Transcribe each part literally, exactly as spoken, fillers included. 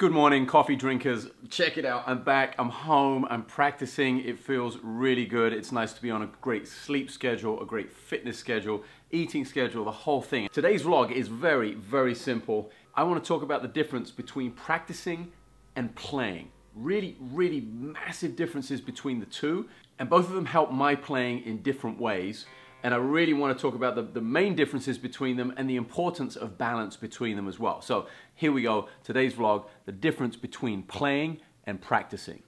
Good morning, coffee drinkers. Check it out, I'm back, I'm home, I'm practicing. It feels really good. It's nice to be on a great sleep schedule, a great fitness schedule, eating schedule, the whole thing. Today's vlog is very, very simple. I want to talk about the difference between practicing and playing. Really, really massive differences between the two, and both of them help my playing in different ways. And I really want to talk about the, the main differences between them and the importance of balance between them as well. So here we go, today's vlog, the difference between playing and practicing.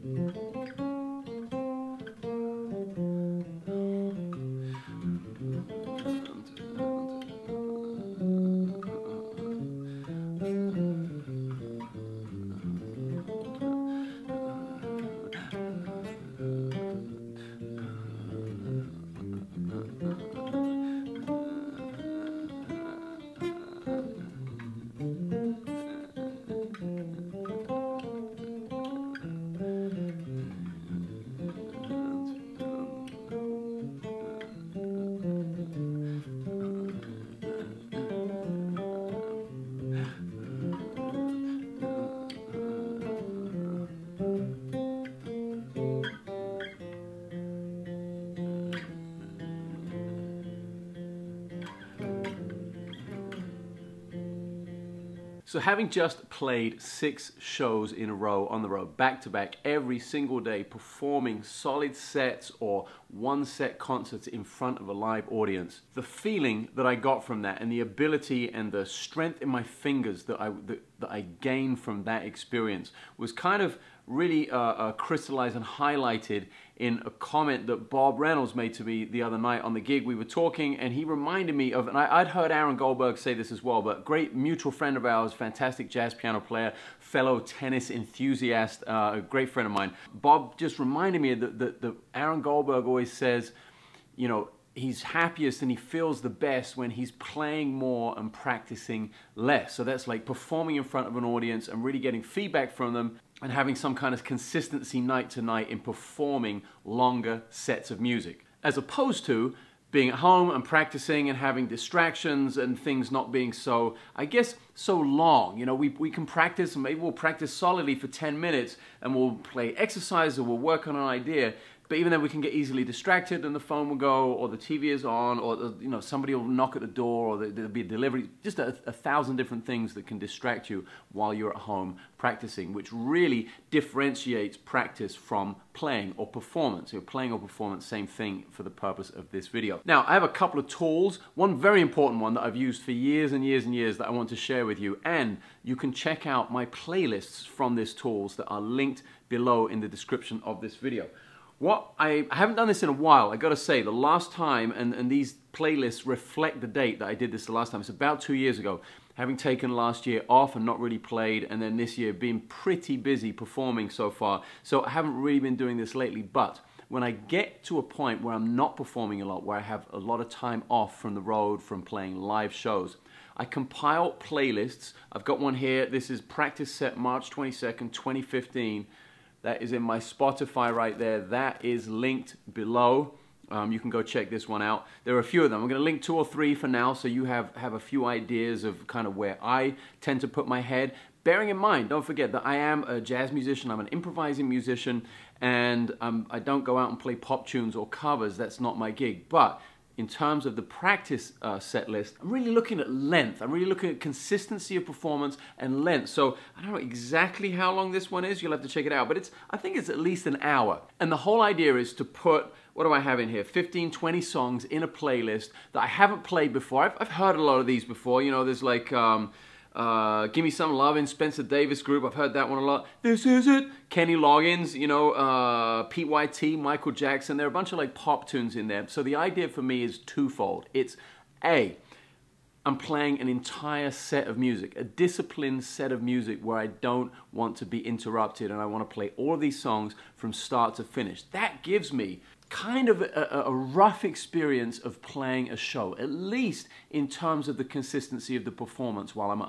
So having just played six shows in a row on the road, back to back, every single day, performing solid sets or one set concerts in front of a live audience, the feeling that I got from that and the ability and the strength in my fingers that I, that, that I gained from that experience was kind of really uh, uh, crystallized and highlighted in a comment that Bob Reynolds made to me the other night on the gig. We were talking and he reminded me of, and I, I'd heard Aaron Goldberg say this as well, but great mutual friend of ours, fantastic jazz piano player, fellow tennis enthusiast, uh, a great friend of mine. Bob just reminded me that, that, that Aaron Goldberg always says, you know, he's happiest and he feels the best when he's playing more and practicing less. So that's like performing in front of an audience and really getting feedback from them and having some kind of consistency night to night in performing longer sets of music. As opposed to being at home and practicing and having distractions and things not being so, I guess, so long. You know, we, we can practice and maybe we'll practice solidly for ten minutes and we'll play exercise or we'll work on an idea. But even then we can get easily distracted and the phone will go, or the T V is on, or you know somebody will knock at the door, or there'll be a delivery. Just a, a thousand different things that can distract you while you're at home practicing, which really differentiates practice from playing or performance. You know, playing or performance, same thing for the purpose of this video. Now, I have a couple of tools. One very important one that I've used for years and years and years that I want to share with you, and you can check out my playlists from these tools that are linked below in the description of this video. What I, I haven't done this in a while, I gotta say, the last time, and, and these playlists reflect the date that I did this the last time, it's about two years ago, having taken last year off and not really played, and then this year being pretty busy performing so far, so I haven't really been doing this lately, but when I get to a point where I'm not performing a lot, where I have a lot of time off from the road, from playing live shows, I compile playlists. I've got one here, this is practice set March twenty-second, twenty fifteen, that is in my Spotify right there. That is linked below. Um, you can go check this one out. There are a few of them. I'm going to link two or three for now so you have, have a few ideas of kind of where I tend to put my head. Bearing in mind, don't forget that I am a jazz musician. I'm an improvising musician, and um, I don't go out and play pop tunes or covers. That's not my gig. But in terms of the practice uh, set list, I'm really looking at length. I'm really looking at consistency of performance and length. So I don't know exactly how long this one is. You'll have to check it out. But it's, I think it's at least an hour. And the whole idea is to put, what do I have in here? fifteen, twenty songs in a playlist that I haven't played before. I've, I've heard a lot of these before. You know, there's like, um, Uh, Give Me Some Lovin', Spencer Davis Group, I've heard that one a lot. This Is It, Kenny Loggins, you know, uh, Pete Y T, Michael Jackson. There are a bunch of like pop tunes in there. So the idea for me is twofold. It's A, I'm playing an entire set of music, a disciplined set of music where I don't want to be interrupted and I want to play all of these songs from start to finish. That gives me kind of a, a rough experience of playing a show, at least in terms of the consistency of the performance while I'm at home.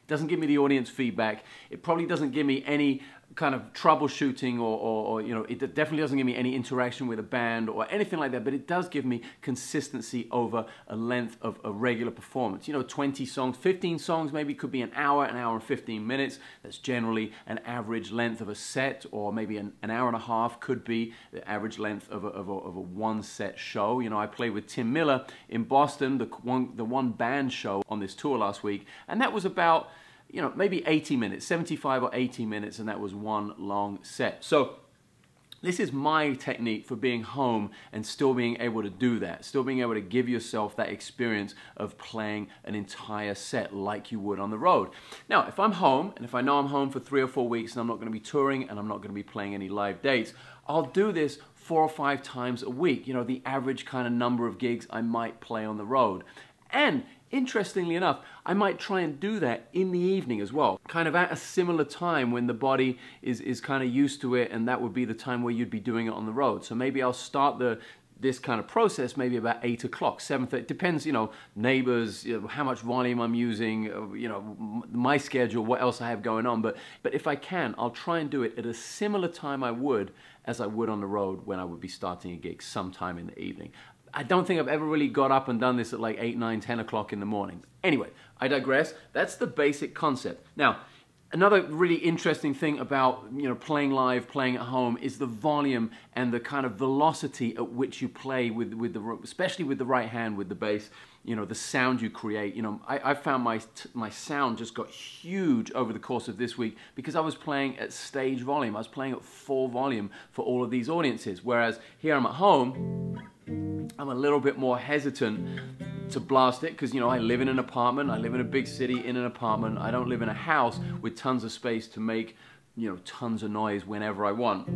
It doesn't give me the audience feedback. It probably doesn't give me any kind of troubleshooting or, or, or, you know, it definitely doesn't give me any interaction with a band or anything like that, but it does give me consistency over a length of a regular performance. You know, twenty songs, fifteen songs maybe could be an hour, an hour and fifteen minutes. That's generally an average length of a set, or maybe an, an hour and a half could be the average length of a, of a, of a one set show. You know, I played with Tim Miller in Boston, the one, the one band show on this tour last week, and that was about, you know, maybe eighty minutes, seventy-five or eighty minutes, and that was one long set. So this is my technique for being home and still being able to do that, still being able to give yourself that experience of playing an entire set like you would on the road. Now, if I'm home, and if I know I'm home for three or four weeks and I'm not going to be touring and I'm not going to be playing any live dates, I'll do this four or five times a week, you know, the average kind of number of gigs I might play on the road. And interestingly enough, I might try and do that in the evening as well, kind of at a similar time when the body is, is kind of used to it, and that would be the time where you'd be doing it on the road. So maybe I'll start the this kind of process maybe about eight o'clock, seven thirty, depends, you know, neighbors, you know, how much volume I'm using, you know, my schedule, what else I have going on. But, but if I can, I'll try and do it at a similar time I would as I would on the road when I would be starting a gig sometime in the evening. I don't think I've ever really got up and done this at like eight, nine, ten o'clock in the morning. Anyway, I digress. That's the basic concept. Now, another really interesting thing about, you know, playing live, playing at home, is the volume and the kind of velocity at which you play with, with the, especially with the right hand, with the bass, you know, the sound you create. You know, I, I found my, my sound just got huge over the course of this week because I was playing at stage volume. I was playing at full volume for all of these audiences. Whereas here I'm at home, I'm a little bit more hesitant to blast it because, you know, I live in an apartment, I live in a big city in an apartment, I don't live in a house with tons of space to make, you know, tons of noise whenever I want.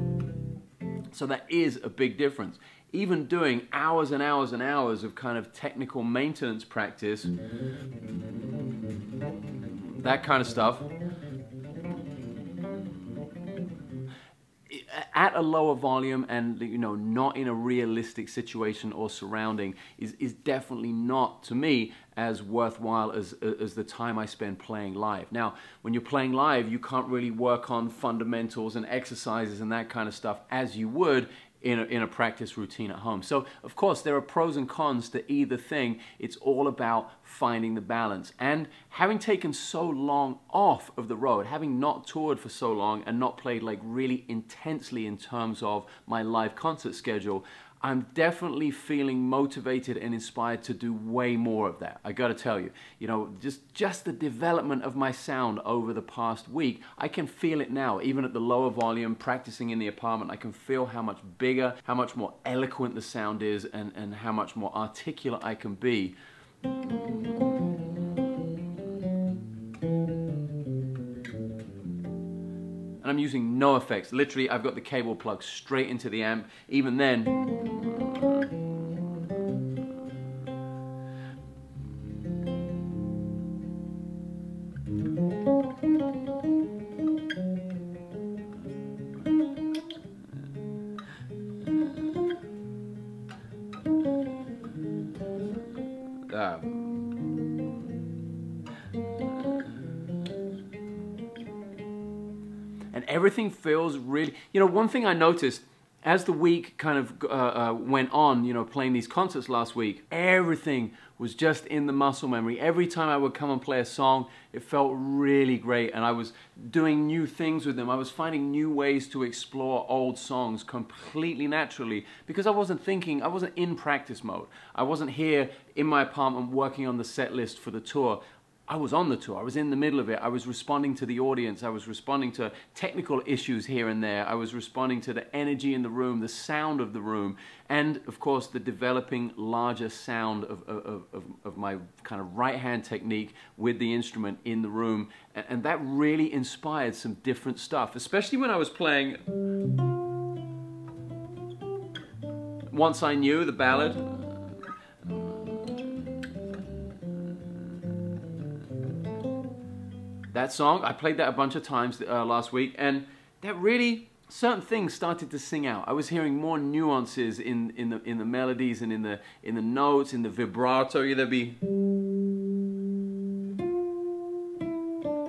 So that is a big difference. Even doing hours and hours and hours of kind of technical maintenance practice, that kind of stuff, at a lower volume and, you know, not in a realistic situation or surrounding is, is definitely not, to me, as worthwhile as, as the time I spend playing live. Now, when you're playing live, you can't really work on fundamentals and exercises and that kind of stuff as you would in a, in a practice routine at home. So, of course, there are pros and cons to either thing. It's all about finding the balance. And having taken so long off of the road, having not toured for so long and not played like really intensely in terms of my live concert schedule, I'm definitely feeling motivated and inspired to do way more of that. I gotta tell you, you know, just, just the development of my sound over the past week, I can feel it now, even at the lower volume, practicing in the apartment. I can feel how much bigger, how much more eloquent the sound is, and, and how much more articulate I can be. And I'm using no effects. Literally, I've got the cable plugged straight into the amp. Even then, uh, and everything feels really, you know, one thing I noticed as the week kind of uh, uh, went on, you know, playing these concerts last week, everything was just in the muscle memory. Every time I would come and play a song, it felt really great, and I was doing new things with them. I was finding new ways to explore old songs completely naturally because I wasn't thinking, I wasn't in practice mode. I wasn't here in my apartment working on the set list for the tour. I was on the tour, I was in the middle of it, I was responding to the audience, I was responding to technical issues here and there, I was responding to the energy in the room, the sound of the room, and of course the developing larger sound of, of, of, of my kind of right hand technique with the instrument in the room, and, and that really inspired some different stuff, especially when I was playing Once I Knew, the ballad. That song, I played that a bunch of times uh, last week, and that really, certain things started to sing out. I was hearing more nuances in, in, the, in the melodies and in the, in the notes, in the vibrato. There'd be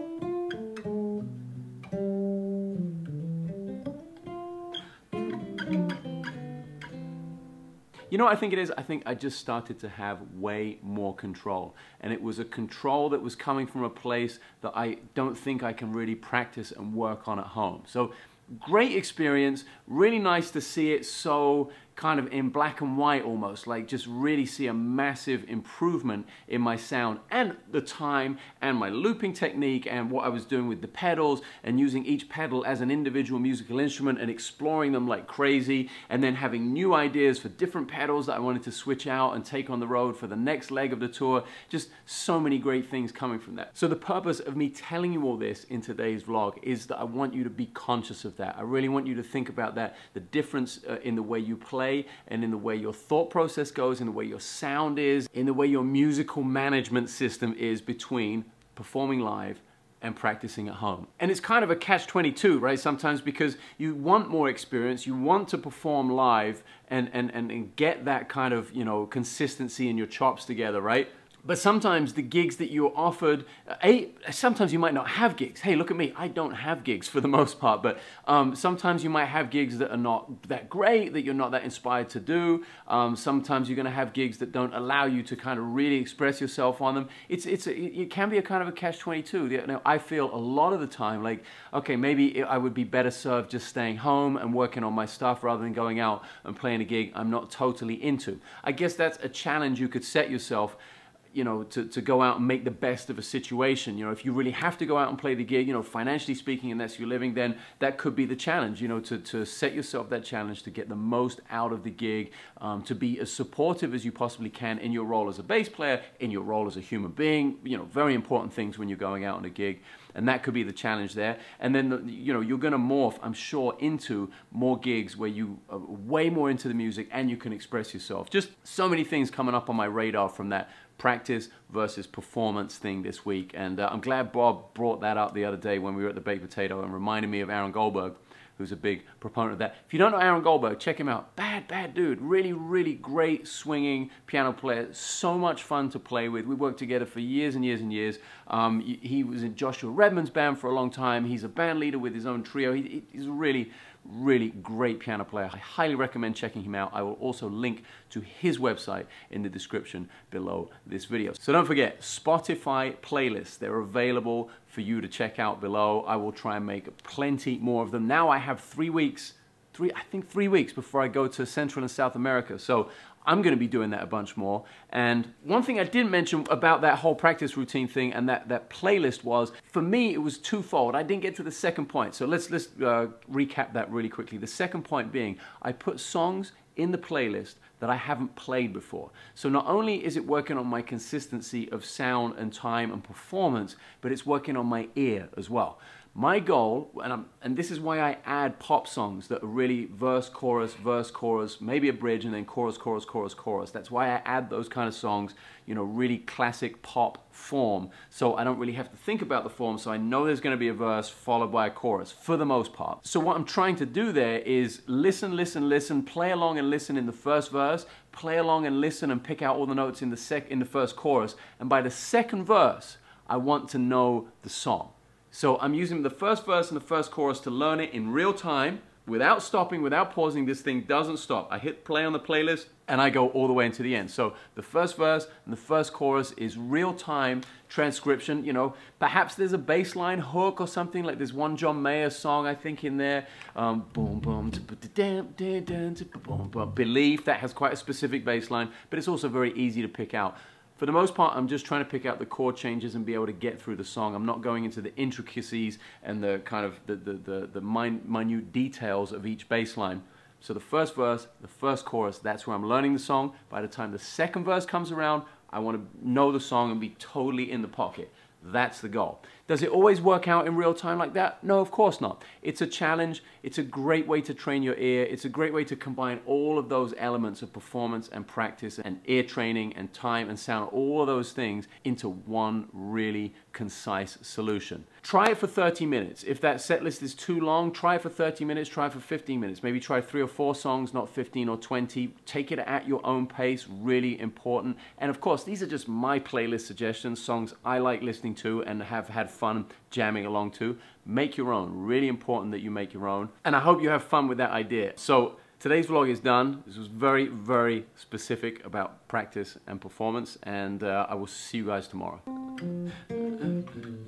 You know what I think it is? I think I just started to have way more control. And it was a control that was coming from a place that I don't think I can really practice and work on at home. So great experience, really nice to see it so kind of in black and white almost, like just really see a massive improvement in my sound and the time and my looping technique and what I was doing with the pedals and using each pedal as an individual musical instrument and exploring them like crazy, and then having new ideas for different pedals that I wanted to switch out and take on the road for the next leg of the tour. Just so many great things coming from that. So the purpose of me telling you all this in today's vlog is that I want you to be conscious of that. I really want you to think about that, the difference uh, in the way you play and in the way your thought process goes, in the way your sound is, in the way your musical management system is between performing live and practicing at home. And it's kind of a catch twenty-two, right? Sometimes, because you want more experience, you want to perform live and, and, and, and get that kind of, you know, consistency in your chops together, right? But sometimes the gigs that you're offered, a, sometimes you might not have gigs. Hey, look at me, I don't have gigs for the most part, but um, sometimes you might have gigs that are not that great, that you're not that inspired to do. Um, sometimes you're gonna have gigs that don't allow you to kind of really express yourself on them. It's, it's a, it can be a kind of a catch twenty-two. You know, I feel a lot of the time like, okay, maybe I would be better served just staying home and working on my stuff rather than going out and playing a gig I'm not totally into. I guess that's a challenge you could set yourself, you know, to, to go out and make the best of a situation. You know, if you really have to go out and play the gig, you know, financially speaking, and that's your living, then that could be the challenge, you know, to, to set yourself that challenge to get the most out of the gig, um, to be as supportive as you possibly can in your role as a bass player, in your role as a human being, you know, very important things when you're going out on a gig. And that could be the challenge there. And then, you know, you're going to morph, I'm sure, into more gigs where you are way more into the music and you can express yourself. Just so many things coming up on my radar from that practice versus performance thing this week. And uh, I'm glad Bob brought that up the other day when we were at the Baked Potato and reminded me of Aaron Goldberg, who's a big proponent of that. If you don't know Aaron Goldberg, check him out. Bad, bad dude. Really, really great swinging piano player. So much fun to play with. We worked together for years and years and years. Um, he was in Joshua Redman's band for a long time. He's a band leader with his own trio. He, he's a really, really great piano player. I highly recommend checking him out. I will also link to his website in the description below this video. So don't forget, Spotify playlists. They're available for you to check out below. I will try and make plenty more of them. Now I have three weeks, three, I think three weeks before I go to Central and South America. So I'm going to be doing that a bunch more. And one thing I didn't mention about that whole practice routine thing and that, that playlist was, for me, it was twofold. I didn't get to the second point. So let's, let's uh, recap that really quickly. The second point being, I put songs in the playlist that I haven't played before. So not only is it working on my consistency of sound and time and performance, but it's working on my ear as well. My goal, and, I'm, and this is why I add pop songs that are really verse, chorus, verse, chorus, maybe a bridge, and then chorus, chorus, chorus, chorus. That's why I add those kind of songs, you know, really classic pop form. So I don't really have to think about the form, so I know there's going to be a verse followed by a chorus, for the most part. So what I'm trying to do there is listen, listen, listen, play along and listen in the first verse, play along and listen and pick out all the notes in the, sec in the first chorus, and by the second verse, I want to know the song. So I'm using the first verse and the first chorus to learn it in real time, without stopping, without pausing. This thing doesn't stop. I hit play on the playlist and I go all the way into the end. So the first verse and the first chorus is real time transcription. You know, perhaps there's a bass line hook or something, like there's one John Mayer song I think in there. Um, boom, boom, boom, Belief, that has quite a specific bass line, but it's also very easy to pick out. For the most part, I'm just trying to pick out the chord changes and be able to get through the song. I'm not going into the intricacies and the kind of the, the, the, the min minute details of each bass line. So the first verse, the first chorus, that's where I'm learning the song. By the time the second verse comes around, I want to know the song and be totally in the pocket. That's the goal. Does it always work out in real time like that? No, of course not. It's a challenge. It's a great way to train your ear. It's a great way to combine all of those elements of performance and practice and ear training and time and sound, all of those things into one really concise solution. Try it for thirty minutes. If that set list is too long, try it for thirty minutes, try it for fifteen minutes. Maybe try three or four songs, not fifteen or twenty. Take it at your own pace, really important. And of course, these are just my playlist suggestions, songs I like listening to and have had fun jamming along to. Make your own. Really important that you make your own. And I hope you have fun with that idea. So Today's vlog is done. This was very, very specific about practice and performance, and uh, I will see you guys tomorrow.